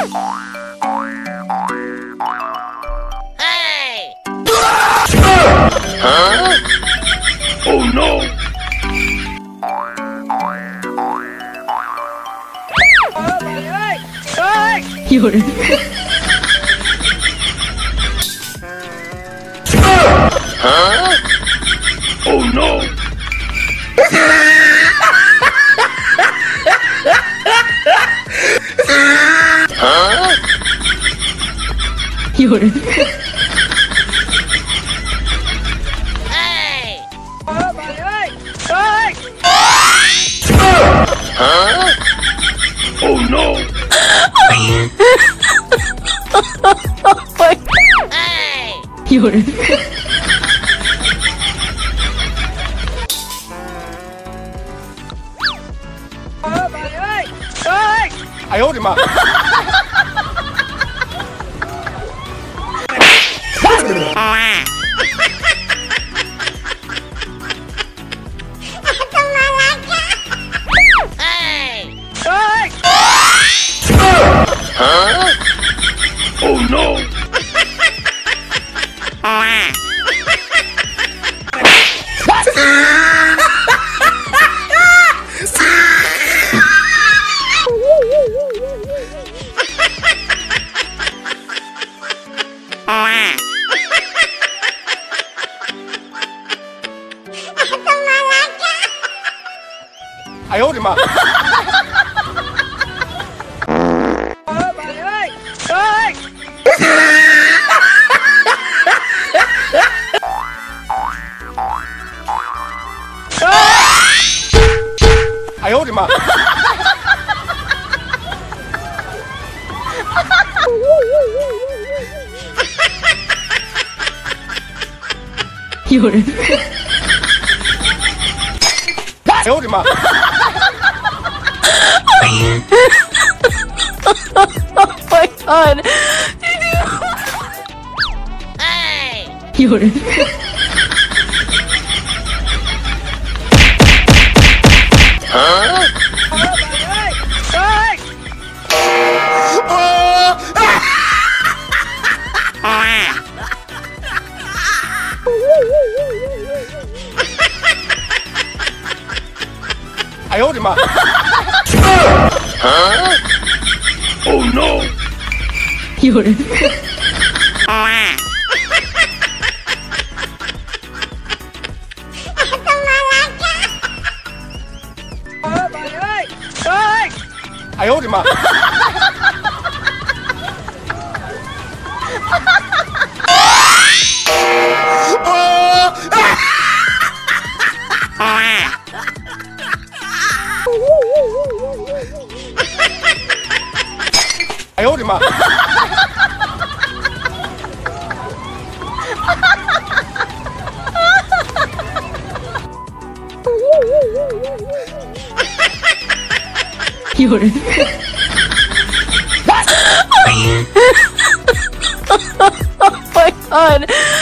Hey! Huh? Oh no! 有人。 Huh? Oh no! 有人。 Hey! Huh? Oh no! Hey! 有人。 哎呦我的妈！ Huh? Oh no! 哎呦我的妈！哎呦我的妈！ 有人。 哎呦我的妈！ Oh my god! Hey! 有人。 Huh? 哎呦我的妈！ Huh? Oh no! 有人。 哎呦我的妈！哎呦我的妈！ 有人。Oh my god!